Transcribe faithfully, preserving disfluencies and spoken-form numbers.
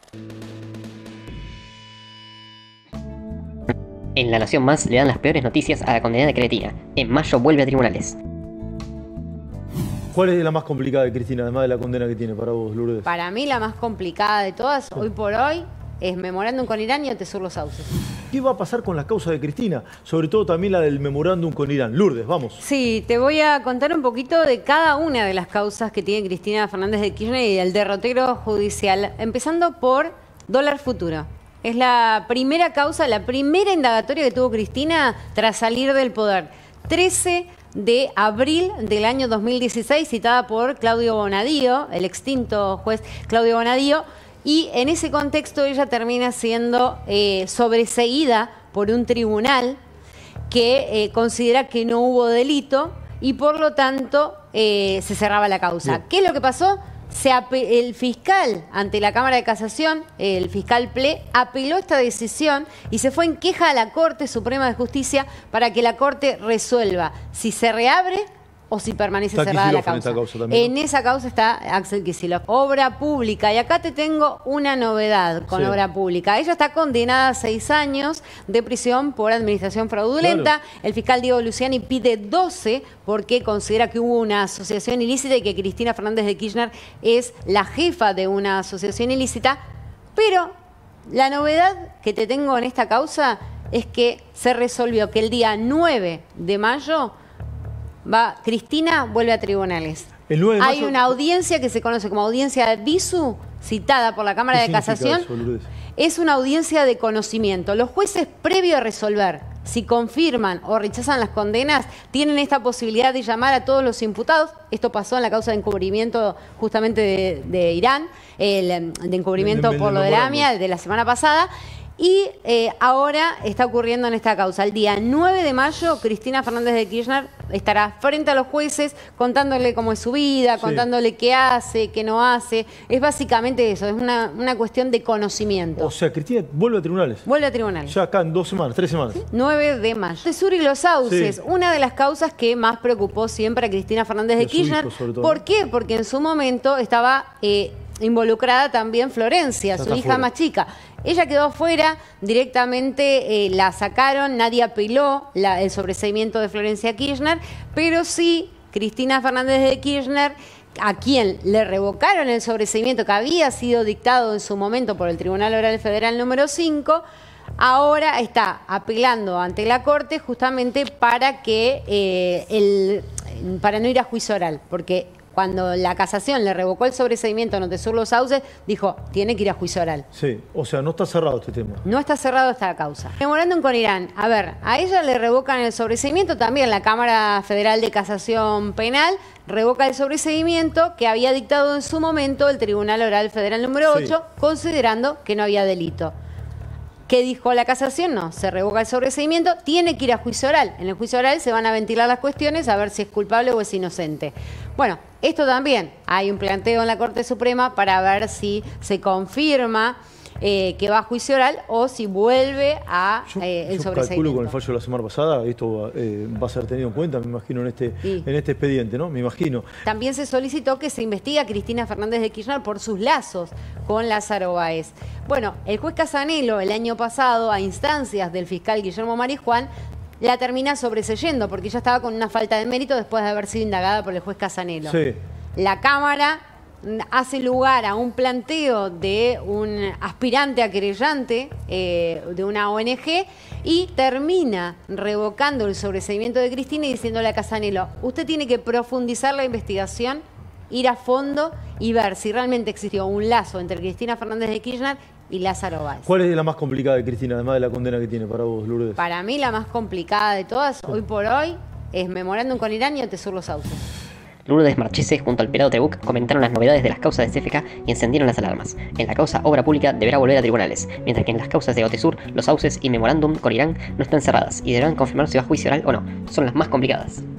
En La Nación Más le dan las peores noticias a la condenada Cristina. En mayo vuelve a tribunales. ¿Cuál es la más complicada de Cristina, además de la condena que tiene para vos, Lourdes? Para mí la más complicada de todas, hoy por hoy, es memorándum con Irán y Otesur Los Sauces. ¿Qué va a pasar con la causa de Cristina? Sobre todo también la del memorándum con Irán. Lourdes, vamos. Sí, te voy a contar un poquito de cada una de las causas que tiene Cristina Fernández de Kirchner y el derrotero judicial. Empezando por dólar futuro. Es la primera causa, la primera indagatoria que tuvo Cristina tras salir del poder. trece de abril del año dos mil dieciséis, citada por Claudio Bonadío, el extinto juez Claudio Bonadío, y en ese contexto ella termina siendo eh, sobreseída por un tribunal que eh, considera que no hubo delito y por lo tanto eh, se cerraba la causa. Bien. ¿Qué es lo que pasó? Se el fiscal ante la Cámara de Casación, el fiscal Ple, apeló esta decisión y se fue en queja a la Corte Suprema de Justicia para que la Corte resuelva si se reabre o si permanece está cerrada la causa. En esa causa también, En ¿no? esa causa está Axel Kicillof. Obra pública. Y acá te tengo una novedad con sí. obra pública. Ella está condenada a seis años de prisión por administración fraudulenta. Claro. El fiscal Diego Luciani pide doce porque considera que hubo una asociación ilícita y que Cristina Fernández de Kirchner es la jefa de una asociación ilícita. Pero la novedad que te tengo en esta causa es que se resolvió que el día nueve de mayo Va, Cristina vuelve a tribunales. El nueve de mayo, hay una audiencia que se conoce como audiencia de visu, citada por la Cámara de Casación. Eso, es una audiencia de conocimiento. Los jueces, previo a resolver si confirman o rechazan las condenas, tienen esta posibilidad de llamar a todos los imputados. Esto pasó en la causa de encubrimiento justamente de, de Irán, el, de encubrimiento de, de, por lo de la AMIA de la semana pasada. Y eh, ahora está ocurriendo en esta causa. El día nueve de mayo, Cristina Fernández de Kirchner estará frente a los jueces contándole cómo es su vida, sí. contándole qué hace, qué no hace. Es básicamente eso, es una, una cuestión de conocimiento. O sea, Cristina vuelve a tribunales. Vuelve a tribunales. Ya acá en dos semanas, tres semanas. ¿Sí? nueve de mayo. Otesur y Los Sauces, sí. una de las causas que más preocupó siempre a Cristina Fernández de, de Kirchner. Hijo, ¿por qué? Porque en su momento estaba eh, involucrada también Florencia, ya su hija fuera. más chica. Ella quedó afuera, directamente eh, la sacaron, nadie apeló la, el sobreseimiento de Florencia Kirchner, pero sí Cristina Fernández de Kirchner, a quien le revocaron el sobreseimiento que había sido dictado en su momento por el Tribunal Oral Federal número cinco, ahora está apelando ante la Corte justamente para que eh, el, para no ir a juicio oral, porque cuando la casación le revocó el sobreseimiento a Otesur Los Sauces, dijo, tiene que ir a juicio oral. Sí, o sea, no está cerrado este tema. No está cerrado esta causa. Memorándum con Irán. A ver, a ella le revocan el sobreseimiento, también la Cámara Federal de Casación Penal revoca el sobreseimiento que había dictado en su momento el Tribunal Oral Federal número ocho, sí. considerando que no había delito. ¿Qué dijo la casación? No, se revoca el sobreseimiento, tiene que ir a juicio oral. En el juicio oral se van a ventilar las cuestiones a ver si es culpable o es inocente. Bueno, esto también, hay un planteo en la Corte Suprema para ver si se confirma eh, que va a juicio oral o si vuelve a eh, el yo, yo sobreseimiento. calculo con el fallo de la semana pasada, esto eh, va a ser tenido en cuenta, me imagino, en este, sí. en este expediente, ¿no? Me imagino. También se solicitó que se investigue a Cristina Fernández de Kirchner por sus lazos con Lázaro Báez. Bueno, el juez Casanelo el año pasado, a instancias del fiscal Guillermo Marijuán, la termina sobreseyendo porque ella estaba con una falta de mérito después de haber sido indagada por el juez Casanelo. Sí. La Cámara hace lugar a un planteo de un aspirante a querellante eh, de una O N G y termina revocando el sobreseimiento de Cristina y diciéndole a Casanelo, usted tiene que profundizar la investigación, ir a fondo y ver si realmente existió un lazo entre Cristina Fernández de Kirchner y Lázaro Báez. ¿Cuál es la más complicada de Cristina, además de la condena que tiene para vos, Lourdes? Para mí la más complicada de todas, hoy por hoy, es memorándum con Irán y Otesur Los Sauces. Lourdes Marchese junto al pelado Trebuch comentaron las novedades de las causas de C F K y encendieron las alarmas. En la causa Obra Pública deberá volver a tribunales, mientras que en las causas de Otesur, Los Sauces y memorándum con Irán no están cerradas y deberán confirmar si va a juicio oral o no. Son las más complicadas.